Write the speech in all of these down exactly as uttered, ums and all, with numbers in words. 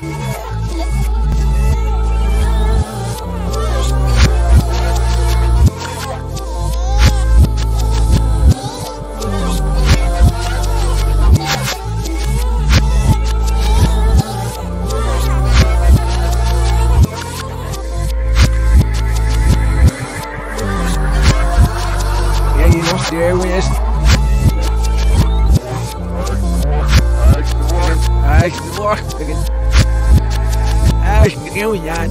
There we is. I can walk again. I can go yan.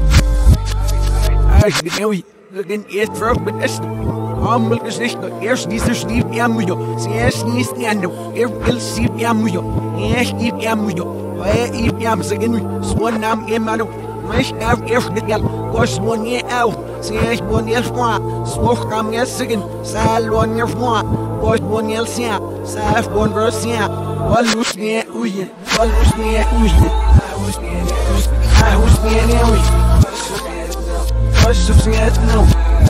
I can go again. Eat for but this. I'm will just not erst dieser Stief Amuyo. Sie ist nicht ando. Er will sie Amuyo. Er gibt Amuyo. Er gibt Am sagen. Swan am Emano. Mas er erst nicht gal. Was one year out. Sie ist one year fois. Smoke am Yesigan. Sal one year fois. Was one year sia. Saf one verse sia. Walus ne uye. Walus ne uye. I was near you. Was of the no.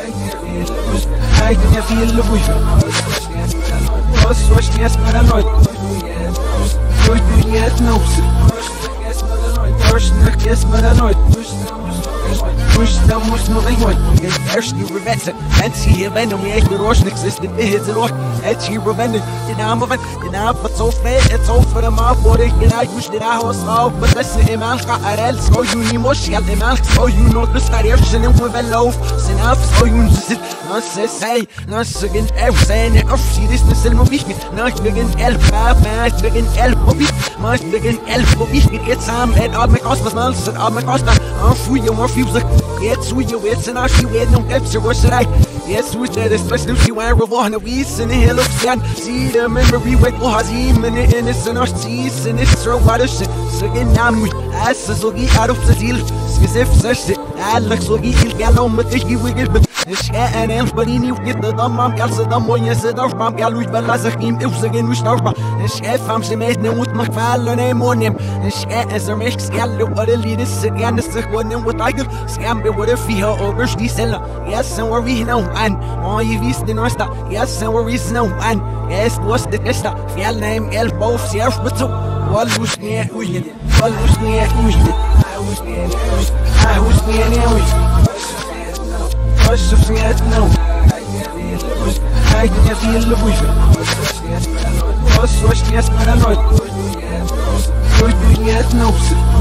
I can feel the bush. Was was yes, but I know it. Push me yet no. Push me yes, but I know it. Push the most no one. Erst die Reversings. And see here when we echt Rosh existed. It's a lot. And she revented. The name of it. The name but so fair. It's all for the mouth. What it can I wish that I was out. But that's the man. I else go you need more shell. The man. So you know the star. Ersten and with a loaf. Sinaf. So you sit. Not say. Not again. Everything. Of she is the same movie. Not begin elf. Not begin elf. Not begin elf. It's some. And all my cost was months. All my cost. I'm free. More fuse. Jetzt wo ihr jetzt in Arsch werden und selbst was rein. Jetzt wo der das Beste sie war geworden wie in the hill of sand. See the memory with Hazim and in is in us sees and it's so what is so genau as so wie out of the deal. Skisef says Alex so wie il gallo mit ich gewigelt bin. Ich kann elf Berlin auf geht da am ganze da moin ist da auf beim gallo belasse ihm auf sagen nicht auf. Ich kann am sie mit und mach fallen im Monim. Ich kann es er mich gallo oder lied ist gerne sich wohnen with I scam what if he over die Seller. Yes, and we know and all you wisst in Osta. Yes, and we know and yes, was the Testa. Fjell name elbow self but so what was near Uyen. What was near Uyen. I was near I was near was of the no. I can feel the bush. Was was yes, but I know it. Yet no.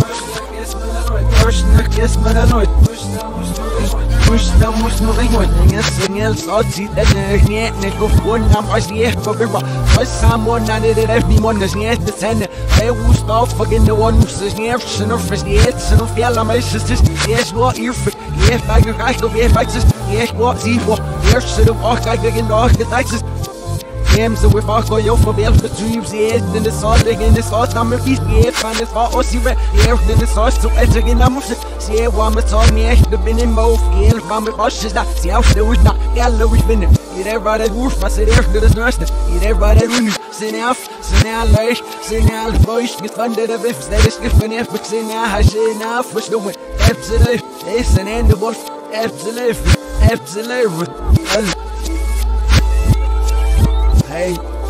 Push the kiss, but I know it. Push the most moving one. Yes, and else I'll see that the net go one. I'm as yet for river. For someone I did everyone is yet the sender. I will stop fucking the one who says yes, and of his yet, and of yellow my sisters. Yes, what you're fit. Yes, I can guys of yes, yes, what see what. Yes, to the walk I can dog the taxes. So we fuck all your for bells, but you see it in the sauce, in the sauce, I'm a piece, yeah, find it for us, you're here in the sauce, so I take it, I'm of it. See, one was on me, the bin in both, yeah, from the bushes, that, see how there was not, yeah, Louis Binner. You never had a wolf, I said, there's the nurse, you never had a room, sit out, sit out, like, sit out, voice, get funded of ifs, that is different, if it's in now, I say now, what's the way, absolutely, it's an end of wolf, absolutely, absolutely. Hey.